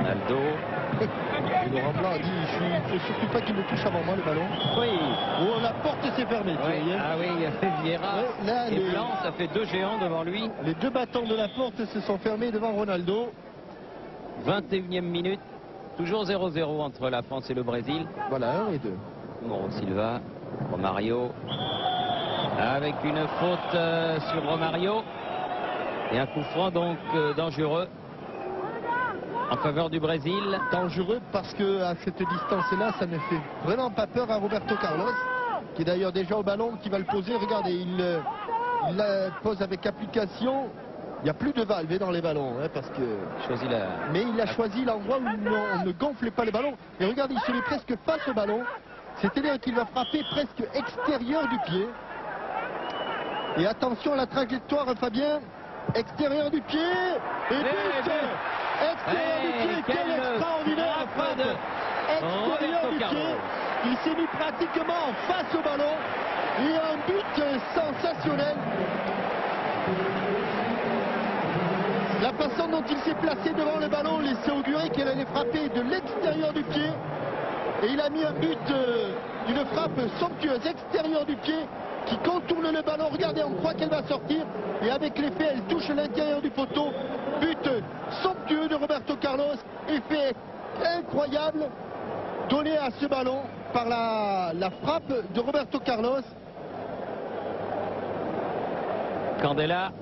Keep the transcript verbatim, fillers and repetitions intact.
Ronaldo. Et Laurent Blanc a dit, il ne faut surtout pas qu'il me touche avant moi le ballon. Oui. Oh, la porte s'est fermée. tu Oui. vois, Ah oui, Vieira ouais, là, et les... Blanc, ça fait deux géants devant lui. Les deux battants de la porte se sont fermés devant Ronaldo. vingt et unième minute. Toujours zéro zéro entre la France et le Brésil. Voilà, un et deux. Mauro Silva, Romario. Avec une faute euh, sur Romario. Et un coup franc donc euh, dangereux. En faveur du Brésil. Dangereux parce que à cette distance-là, ça ne fait vraiment pas peur à Roberto Carlos, qui est d'ailleurs déjà au ballon, qui va le poser. Regardez, il, euh, il la pose avec application. Il n'y a plus de valve dans les ballons, hein, parce que. Choisit la... Mais il a choisi l'endroit où on, on ne gonflait pas les ballons. Et regardez, il se met presque face au ballon. C'est-à-dire qu'il va frapper presque extérieur du pied. Et attention à la trajectoire, Fabien. Extérieur du pied. Et but. Extérieur du pied. Quel extraordinaire frappe. Extérieur du pied. Il s'est mis pratiquement face au ballon. Et un but sensationnel. La façon dont il s'est placé devant le ballon laissait augurer qu'elle allait frapper de l'extérieur du pied. Et il a mis un but euh, d'une frappe somptueuse, extérieur du pied, qui contourne le ballon. Regardez, on croit qu'elle va sortir. Et avec l'effet, elle touche l'intérieur du poteau. But somptueux de Roberto Carlos. Effet incroyable donné à ce ballon par la, la frappe de Roberto Carlos. Candela.